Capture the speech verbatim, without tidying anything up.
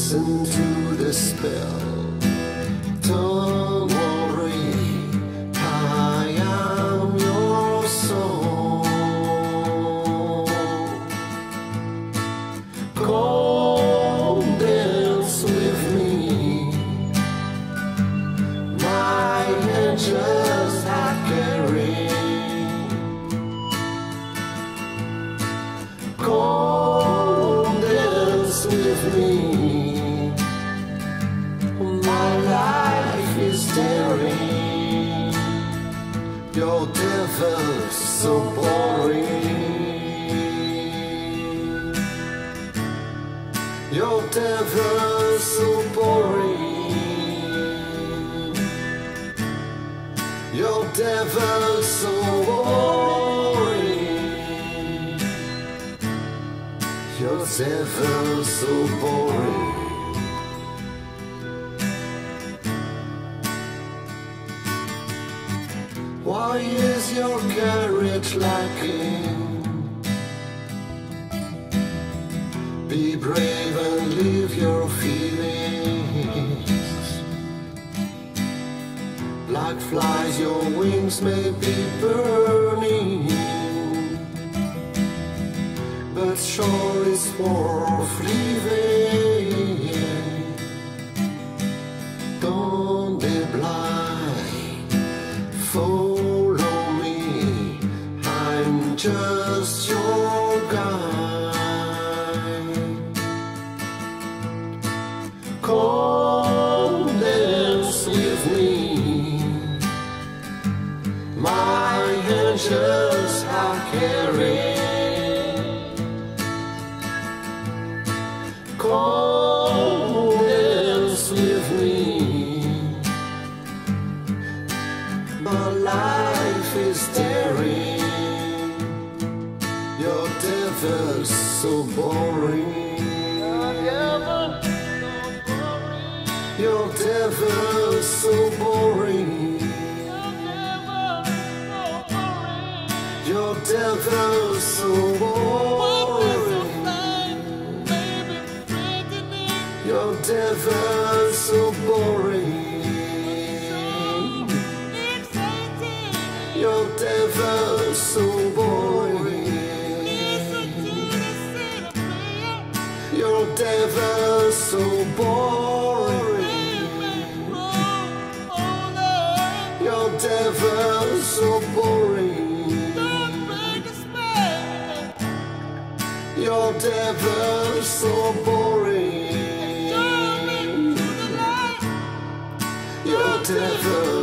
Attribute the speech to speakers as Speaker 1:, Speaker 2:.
Speaker 1: listen to the spell. Don't worry, I am your soul. Come dance with me, my angels I carry. Come dance with me, my life is daring. Your devil's so boring. Your devil's so boring. Your devil's so boring. Your devil's so boring. Why is your courage lacking? Be brave and live your feelings. Like flies your wings may be burning, but sure it's worth living. Don't be blind, follow me, I'm just your guide. Come dance with me, my angels I carry. Come dance with me, my life is daring. Your devil's so boring. Your devil's so boring. Your devil's so boring. Your devil's so boring. Your devil's so boring. Your devil's so boring. Your devil's so boring. Your devil's so boring. Your devil